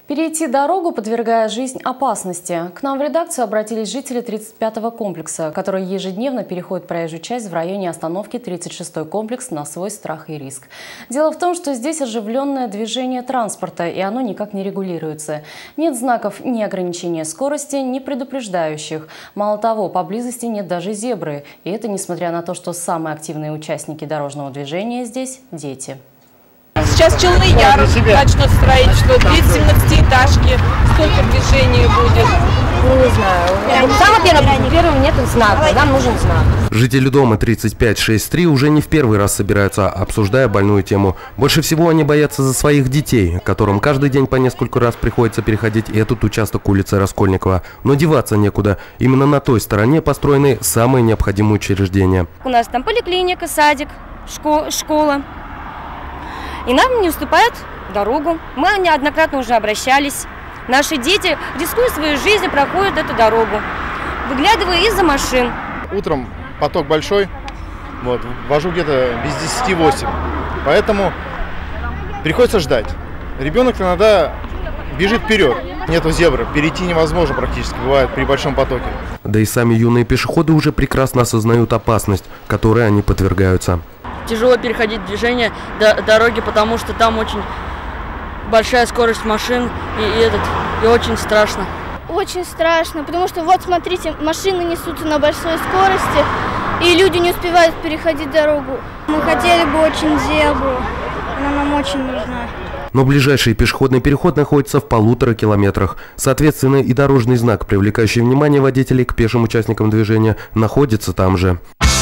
Перейти дорогу, подвергая жизнь опасности. К нам в редакцию обратились жители 35-го комплекса, которые ежедневно переходят проезжую часть в районе остановки 36-й комплекс на свой страх и риск. Дело в том, что здесь оживленное движение транспорта, и оно никак не регулируется. Нет знаков ни ограничения скорости, ни предупреждающих. Мало того, поблизости нет даже зебры. И это несмотря на то, что самые активные участники дорожного движения здесь – дети. Сейчас Челны Яр начнут строительство, 17-этажки, сколько движений будет? Не знаю. Самое первое нет знака, нам нужен знак. Жители дома 3563 уже не в первый раз собираются, обсуждая больную тему. Больше всего они боятся за своих детей, которым каждый день по несколько раз приходится переходить этот участок улицы Раскольникова. Но деваться некуда. Именно на той стороне построены самые необходимые учреждения. У нас там поликлиника, садик, школа. И нам не уступают дорогу. Мы неоднократно уже обращались. Наши дети, рискуя своей жизнью, проходят эту дорогу, выглядывая из-за машин. Утром поток большой, вожу где-то без 10-8, поэтому приходится ждать. Ребенок иногда бежит вперед, нету зебры, перейти невозможно практически, бывает при большом потоке. Да и сами юные пешеходы уже прекрасно осознают опасность, которой они подвергаются. Тяжело переходить движение дороги, потому что там очень большая скорость машин и очень страшно. Очень страшно, потому что вот смотрите, машины несутся на большой скорости, и люди не успевают переходить дорогу. Мы хотели бы очень зебру, она нам очень нужна. Но ближайший пешеходный переход находится в 1,5 километрах. Соответственно, и дорожный знак, привлекающий внимание водителей к пешим участникам движения, находится там же.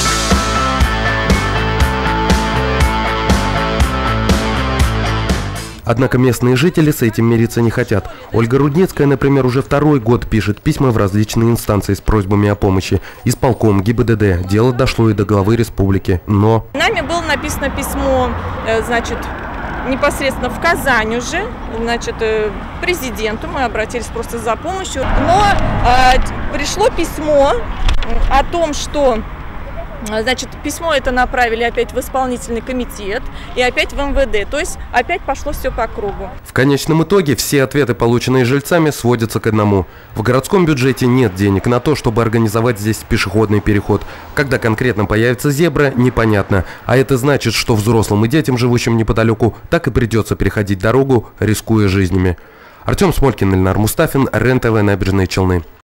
Однако местные жители с этим мириться не хотят. Ольга Рудницкая, например, уже второй год пишет письма в различные инстанции с просьбами о помощи. Исполком, ГИБДД. Дело дошло и до главы республики. Но... Нами было написано письмо, непосредственно в Казань уже, президенту. Мы обратились просто за помощью. Но пришло письмо о том, что... письмо это направили опять в исполнительный комитет и опять в МВД. То есть опять пошло все по кругу. В конечном итоге все ответы, полученные жильцами, сводятся к одному. В городском бюджете нет денег на то, чтобы организовать здесь пешеходный переход. Когда конкретно появится зебра, непонятно. А это значит, что взрослым и детям, живущим неподалеку, так и придется переходить дорогу, рискуя жизнями. Артем Смолькин, Эльнар Мустафин, РЕН-ТВ, Набережные Челны.